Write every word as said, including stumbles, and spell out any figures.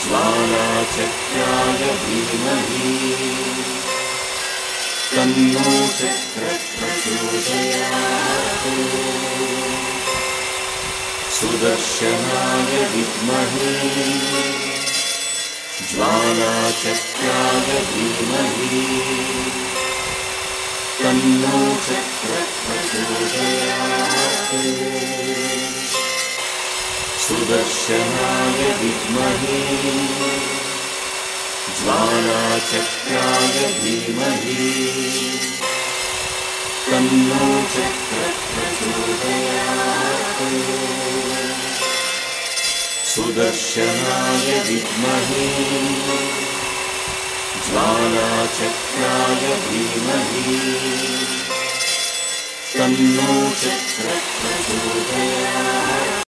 ज्वालाचक्राय धीमहि तन्नो चक्रः प्रचोदयात् सुदर्शनाय विद्महे ज्वालाचक्राय धीमहि तन्नो चक्रः प्रचोदयात् सुदर्शनाय विद्महे ज्वालाचक्राय धीमहि तन्नो चक्रः प्रचोदयात् सुदर्शनाय विद्महे ज्वालाचक्राय धीमहि तन्नो चक्रः प्रचोदयात्।